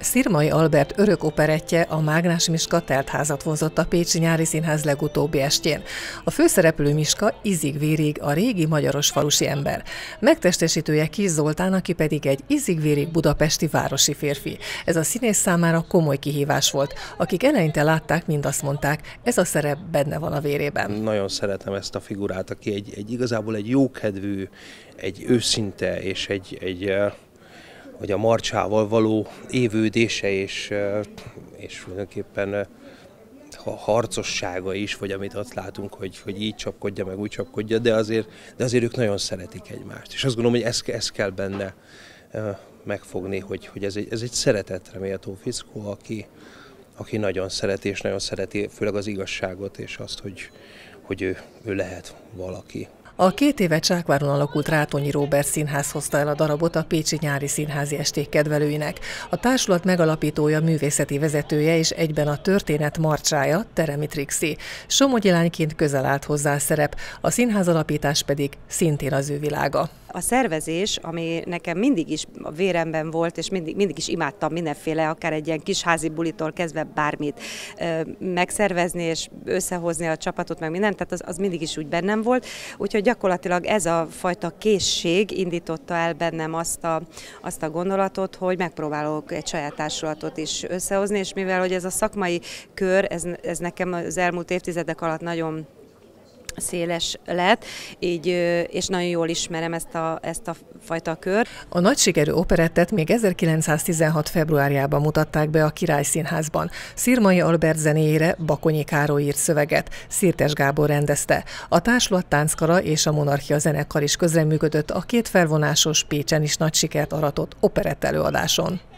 Szirmai Albert örök operettje, a Mágnás Miska teltházat vonzott a Pécsi Nyári Színház legutóbbi estjén. A főszereplő Miska ízig-vérig a régi magyaros falusi ember. Megtestesítője Kis Zoltán, aki pedig egy ízig-vérig budapesti városi férfi. Ez a színész számára komoly kihívás volt. Akik eleinte látták, mind azt mondták, ez a szerep benne van a vérében. Nagyon szeretem ezt a figurát, aki igazából egy jókedvű, egy őszinte és hogy a Marcsával való évődése és tulajdonképpen harcossága is, vagy amit ott látunk, hogy így csapkodja, meg úgy csapkodja, de azért ők nagyon szeretik egymást. És azt gondolom, hogy ezt kell benne megfogni, hogy ez egy szeretetre méltó fickó, aki nagyon szereti, és nagyon szereti főleg az igazságot, és azt, hogy ő lehet valaki. A 2 éve Csákváron alakult Rátonyi Róbert Színház hozta el a darabot a Pécsi Nyári Színházi Esték kedvelőinek. A társulat megalapítója, művészeti vezetője és egyben a történet marcsája, Teremi Trixi. Somogyi lányként közel állt hozzá a szerep, a színházalapítás pedig szintén az ő világa. A szervezés, ami nekem mindig is a véremben volt, és mindig is imádtam mindenféle, akár egy ilyen kis házi bulitól kezdve bármit megszervezni, és összehozni a csapatot, meg mindent, tehát az mindig is úgy bennem volt. Úgyhogy gyakorlatilag ez a fajta készség indította el bennem azt a gondolatot, hogy megpróbálok egy saját társulatot is összehozni, és mivel hogy ez a szakmai kör, ez nekem az elmúlt évtizedek alatt nagyon széles lett, így, és nagyon jól ismerem ezt a fajta kört. A nagy sikerű operettet még 1916. februárjában mutatták be a Király Színházban. Szirmai Albert zenéjére Bakonyi Károly írt szöveget, Szirtes Gábor rendezte. A társulat tánckara és a Monarchia zenekar is közreműködött a 2 felvonásos, Pécsen is nagy sikert aratott operett előadáson.